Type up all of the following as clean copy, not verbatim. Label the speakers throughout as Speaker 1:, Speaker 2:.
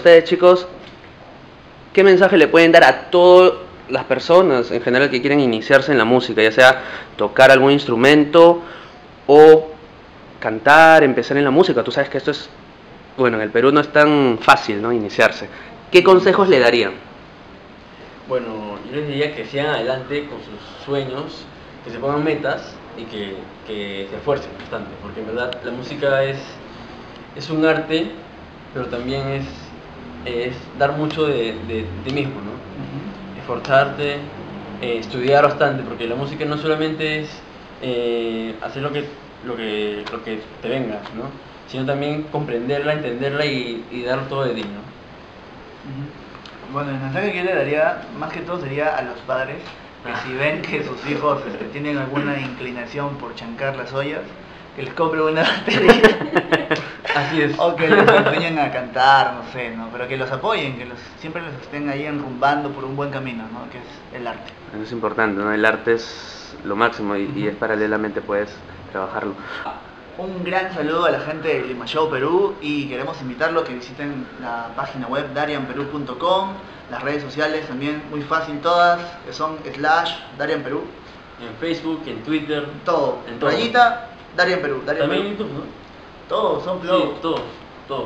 Speaker 1: Ustedes, chicos, ¿qué mensaje le pueden dar a todas las personas en general que quieren iniciarse en la música, ya sea tocar algún instrumento o cantar, empezar en la música? Tú sabes que esto es, bueno, en el Perú no es tan fácil, ¿no?, iniciarse. ¿Qué consejos le darían?
Speaker 2: Bueno, yo les diría que sigan adelante con sus sueños, que se pongan metas y que se esfuercen bastante, porque en verdad la música es un arte, pero también es dar mucho de ti mismo, ¿no? Esforzarte, estudiar bastante, porque la música no solamente es hacer lo que te venga, ¿no? Sino también comprenderla, entenderla y dar todo de ti, ¿no?
Speaker 3: Bueno, el mensaje que yo le daría, más que todo, sería a los padres, que si ven que sus hijos tienen alguna inclinación por chancar las ollas, que les compren una batería.
Speaker 2: Así es.
Speaker 3: O que les enseñen a cantar, no sé, ¿no? Pero que los apoyen, que siempre los estén ahí enrumbando por un buen camino, ¿no? Que es el arte.
Speaker 1: Eso es importante, ¿no? El arte es lo máximo y es paralelamente puedes trabajarlo.
Speaker 3: Un gran saludo a la gente de Limashow Perú y queremos invitarlos a que visiten la página web darianperú.com, las redes sociales también muy fácil todas, que son /DarianPerú.
Speaker 2: En Facebook, en Twitter,
Speaker 3: todo,
Speaker 2: en todo.
Speaker 3: Rayita, Darian Perú, Darian
Speaker 2: También en
Speaker 3: Perú.
Speaker 2: YouTube, ¿no?
Speaker 3: Todo, son
Speaker 2: Sí,
Speaker 3: flow.
Speaker 2: todo.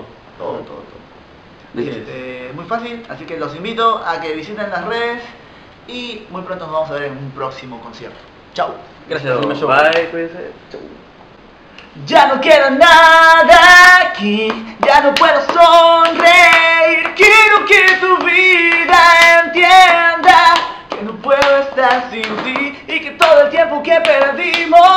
Speaker 3: Muy fácil, así que los invito a que visiten las redes y muy pronto nos vamos a ver en un próximo concierto. Chao.
Speaker 2: Gracias, Limashow.
Speaker 1: Bye, cuídense. Chau.
Speaker 3: Ya no quiero nada aquí, ya no puedo sonreír. Quiero que tu vida entienda que no puedo estar sin ti y que todo el tiempo que perdimos